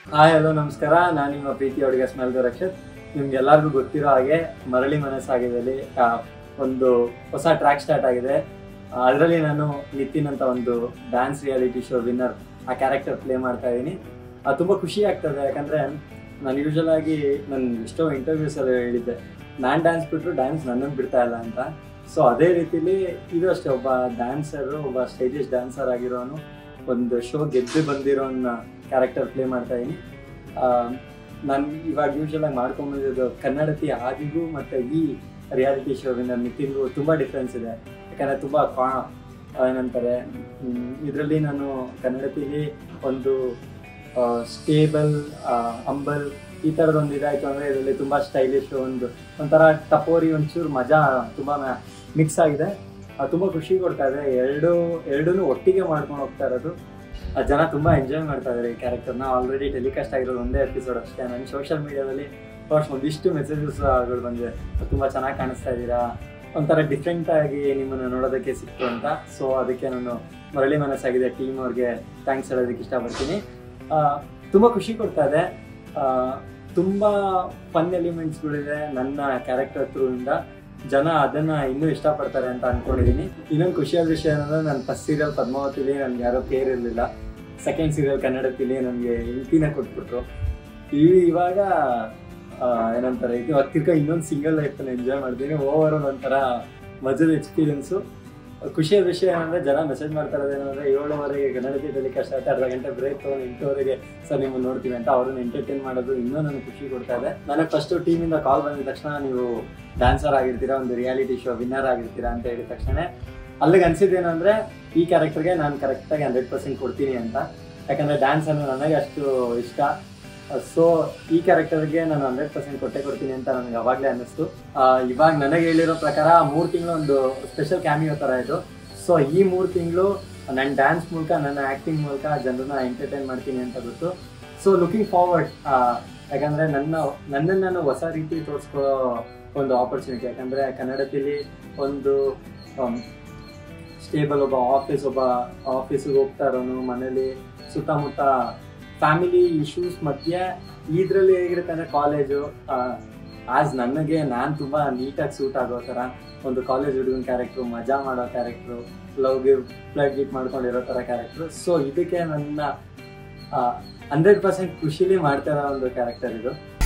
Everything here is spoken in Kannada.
ಹಾಯ್ ಹಲೋ ನಮಸ್ಕಾರ, ನಾನು ನಿಮ್ಮ ಪ್ರೀತಿ ಹುಡುಗ ಸ್ಮೆಲ್ದ ರಕ್ಷಿತ್. ನಿಮ್ಗೆಲ್ಲರಿಗೂ ಗೊತ್ತಿರೋ ಹಾಗೆ ಮರಳಿ ಮನಸ್ಸಾಗಿದಲ್ಲಿ ಒಂದು ಹೊಸ ಟ್ರ್ಯಾಕ್ ಸ್ಟಾರ್ಟ್ ಆಗಿದೆ. ಅದರಲ್ಲಿ ನಾನು ನಿತಿನ್ ಅಂತ ಒಂದು ಡ್ಯಾನ್ಸ್ ರಿಯಾಲಿಟಿ ಶೋ ವಿನ್ನರ್ ಆ ಕ್ಯಾರೆಕ್ಟರ್ ಪ್ಲೇ ಮಾಡ್ತಾ ಇದ್ದೀನಿ. ತುಂಬ ಖುಷಿ ಆಗ್ತದೆ, ಯಾಕಂದರೆ ನಾನು ಯೂಶಲ್ ಆಗಿ ನಾನು ಎಷ್ಟೋ ಇಂಟರ್ವ್ಯೂಸಲ್ಲಿ ಹೇಳಿದ್ದೆ, ನಾನು ಡ್ಯಾನ್ಸ್ ಬಿಟ್ಟರು ಡ್ಯಾನ್ಸ್ ನನ್ನನ್ನು ಬಿಡ್ತಾ ಇಲ್ಲ ಅಂತ. ಸೊ ಅದೇ ರೀತಿಲಿ ಇದು ಅಷ್ಟೇ, ಒಬ್ಬ ಡ್ಯಾನ್ಸರು, ಒಬ್ಬ ಸ್ಟೇಜಸ್ ಡ್ಯಾನ್ಸರ್ ಆಗಿರೋನು ಒಂದು ಶೋ ಗೆದ್ದು ಬಂದಿರೋನ್ನ ಕ್ಯಾರೆಕ್ಟರ್ ಪ್ಲೇ ಮಾಡ್ತಾ ಇದ್ದೀನಿ. ನಾನು ಇವಾಗ ಯೂಶಲಾಗಿ ಮಾಡ್ಕೊಂಬಂದಿದ್ದು ಕನ್ನಡತಿ ಆದಿಗೂ ಮತ್ತು ಈ ರಿಯಾಲಿಟಿ ಶೋವಿನ ನಿತಿನ್ಗೂ ತುಂಬ ಡಿಫ್ರೆನ್ಸ್ ಇದೆ. ಯಾಕಂದರೆ ತುಂಬ ಏನಂತಾರೆ, ಇದರಲ್ಲಿ ನಾನು ಕನ್ನಡತಿಲಿ ಒಂದು ಸ್ಟೇಬಲ್ ಅಂಬಲ್ ಈ ಥರದೊಂದು ಇದಾಯಿತು ಅಂದರೆ ಇದರಲ್ಲಿ ತುಂಬ ಸ್ಟೈಲಿಶ್, ಒಂಥರ ಟಪೋರಿ, ಒಂಚೂರು ಮಜಾ ತುಂಬ ಮಿಕ್ಸ್ ಆಗಿದೆ. ತುಂಬ ಖುಷಿ ಕೊಡ್ತಾ ಇದೆ. ಎರಡೂ ಒಟ್ಟಿಗೆ ಮಾಡ್ಕೊಂಡು ಹೋಗ್ತಾ ಇರೋದು. ಜನ ತುಂಬ ಎಂಜಾಯ್ ಮಾಡ್ತಾ ಇದ್ದಾರೆ ಈ ಕ್ಯಾರೆಕ್ಟರ್ನ. ಆಲ್ರೆಡಿ ಟೆಲಿಕಾಸ್ಟ್ ಆಗಿರೋದು ಒಂದೇ ಎಪಿಸೋಡ್ ಅಷ್ಟೇ. ನಾನು ಸೋಷಿಯಲ್ ಮೀಡಿಯಾದಲ್ಲಿ ಒಂದಿಷ್ಟು ಮೆಸೇಜಸ್ಗಳು ಬಂದಿದೆ, ತುಂಬ ಚೆನ್ನಾಗಿ ಕಾಣಿಸ್ತಾ ಇದ್ದೀರಾ, ಒಂಥರ ಡಿಫ್ರೆಂಟಾಗಿ ನಿಮ್ಮನ್ನು ನೋಡೋದಕ್ಕೆ ಸಿಕ್ತು ಅಂತ. ಸೊ ಅದಕ್ಕೆ ನಾನು ಮರಳಿ ಮನಸ್ಸಾಗಿದೆ ಟೀಮ್ ಅವ್ರಿಗೆ ಥ್ಯಾಂಕ್ಸ್ ಹೇಳೋದಕ್ಕೆ ಇಷ್ಟಪಡ್ತೀನಿ. ತುಂಬ ಖುಷಿ ಕೊಡ್ತಾ ಇದೆ. ತುಂಬ ಫನ್ ಎಲಿಮೆಂಟ್ಸ್ಗಳಿದೆ ನನ್ನ ಕ್ಯಾರೆಕ್ಟರ್ ಥ್ರೂಯಿಂದ. ಜನ ಅದನ್ನು ಇನ್ನೂ ಇಷ್ಟಪಡ್ತಾರೆ ಅಂತ ಅಂದ್ಕೊಂಡಿದ್ದೀನಿ. ಇನ್ನೊಂದು ಖುಷಿಯಾದ ವಿಷಯ ಏನಂದರೆ, ನನ್ನ ಫಸ್ಟ್ ಸೀರಿಯಲ್ ಪದ್ಮಾವತಿಲಿ ನನಗೆ ಯಾರೋ ಪೇರ್ ಇರಲಿಲ್ಲ. ಸೆಕೆಂಡ್ ಸೀರಿಯಲ್ ಕನ್ನಡತಿಲಿ ನನಗೆ ಹೆಂಡತಿನ ಕೊಟ್ಬಿಟ್ರು. ಇವಾಗ ಏನಂತಾರೆ, ಇದು ತಿರ್ಗಾ ಇನ್ನೊಂದು ಸಿಂಗಲ್ ಲೈಫನ್ನು ಎಂಜಾಯ್ ಮಾಡ್ತೀನಿ. ಓವರ್ ಆಲ್ ಒಂಥರ ಮಜದ ಎಕ್ಸ್ಪೀರಿಯನ್ಸು. ಖುಷಿಯಾದ ವಿಷಯ ಏನಂದರೆ, ಜನ ಮೆಸೇಜ್ ಮಾಡ್ತಾ ಇರೋದೇನಂದರೆ, 7:00 ಕನ್ನಡತಿ ಟೆಲಿಕಾಸ್ಟ್ ಆಗುತ್ತೆ, ಅರ್ಧ ಗಂಟೆ ಬ್ರೇಕ್ ತೊಗೊಂಡು 8:00 ಸರ್ ನಿಮ್ಮನ್ನು ನೋಡ್ತೀವಿ ಅಂತ ಅವ್ರನ್ನ ಎಂಟರ್ಟೈನ್ ಮಾಡೋದು ಇನ್ನೂ ನನಗೆ ಖುಷಿ ಕೊಡ್ತಾ ಇದೆ. ನನಗೆ ಫಸ್ಟು ಟೀಮಿಂದ ಕಾಲ್ ಬಂದಿದ ತಕ್ಷಣ, ನೀವು ಡ್ಯಾನ್ಸರ್ ಆಗಿರ್ತೀರಾ, ಒಂದು ರಿಯಾಲಿಟಿ ಶೋ ವಿನ್ನರ್ ಆಗಿರ್ತೀರಾ ಅಂತ ಹೇಳಿದ ತಕ್ಷಣ ಅಲ್ಲಿಗೆ ಅನಿಸಿದ್ದೇನೆಂದರೆ, ಈ ಕ್ಯಾರೆಕ್ಟರ್ಗೆ ನಾನು ಕರೆಕ್ಟಾಗಿ 100% ಕೊಡ್ತೀನಿ ಅಂತ. ಯಾಕಂದರೆ ಡ್ಯಾನ್ಸ್ ಅನ್ನೋ ನನಗೆ ಅಷ್ಟು ಇಷ್ಟ. ಸೊ ಈ ಕ್ಯಾರೆಕ್ಟರ್ಗೆ ನಾನು 100% ಕೊಡ್ತೀನಿ ಅಂತ ನನಗೆ ಅವಾಗಲೇ ಅನ್ನಿಸ್ತು. ಇವಾಗ ನನಗೆ ಹೇಳಿರೋ ಪ್ರಕಾರ 3 ತಿಂಗಳು ಒಂದು ಸ್ಪೆಷಲ್ ಕ್ಯಾಮಿಯೋ ಥರ ಇದು. ಸೊ ಈ 3 ತಿಂಗಳು ನನ್ನ ಡ್ಯಾನ್ಸ್ ಮೂಲಕ, ನನ್ನ ಆ್ಯಕ್ಟಿಂಗ್ ಮೂಲಕ ಜನರನ್ನ ಎಂಟರ್ಟೈನ್ ಮಾಡ್ತೀನಿ ಅಂತ ಗೊತ್ತು. So looking forward. ಯಾಕಂದರೆ ನನ್ನನ್ನು ನಾನು ಹೊಸ ರೀತಿ ತೋರಿಸ್ಕೊಳ್ಳೋ ಒಂದು ಆಪರ್ಚುನಿಟಿ. ಯಾಕಂದರೆ ಕನ್ನಡದಲ್ಲಿ ಒಂದು ಸ್ಟೇಬಲ್ ಒಬ್ಬ ಆಫೀಸಿಗೆ ಹೋಗ್ತಾ ಇರೋನು, ಮನೇಲಿ ಸುತ್ತಮುತ್ತ ಫ್ಯಾಮಿಲಿ ಇಶ್ಯೂಸ್ ಮಧ್ಯೆ ಇದರಲ್ಲಿ ಹೇಗಿರುತ್ತೆ ಅಂದರೆ, ಕಾಲೇಜು ನಾನು ತುಂಬ ನೀಟಾಗಿ ಸೂಟ್ ಆಗೋ ಥರ ಒಂದು ಕಾಲೇಜ್ ಹುಡುಗನ ಕ್ಯಾರೆಕ್ಟ್ರು, ಮಜಾ ಮಾಡೋ ಕ್ಯಾರೆಕ್ಟ್ರು, ಲವ್ ಗಿವ್ ಫ್ಲಡ್ ಗಿಟ್ ಮಾಡ್ಕೊಂಡಿರೋ ಥರ ಕ್ಯಾರೆಕ್ಟ್ರು. ಸೊ ಇದಕ್ಕೆ ನನ್ನ 100% ಖುಷಿಲಿ ಮಾಡ್ತಾ ಇರೋ ಒಂದು ಕ್ಯಾರೆಕ್ಟರ್ ಇದು.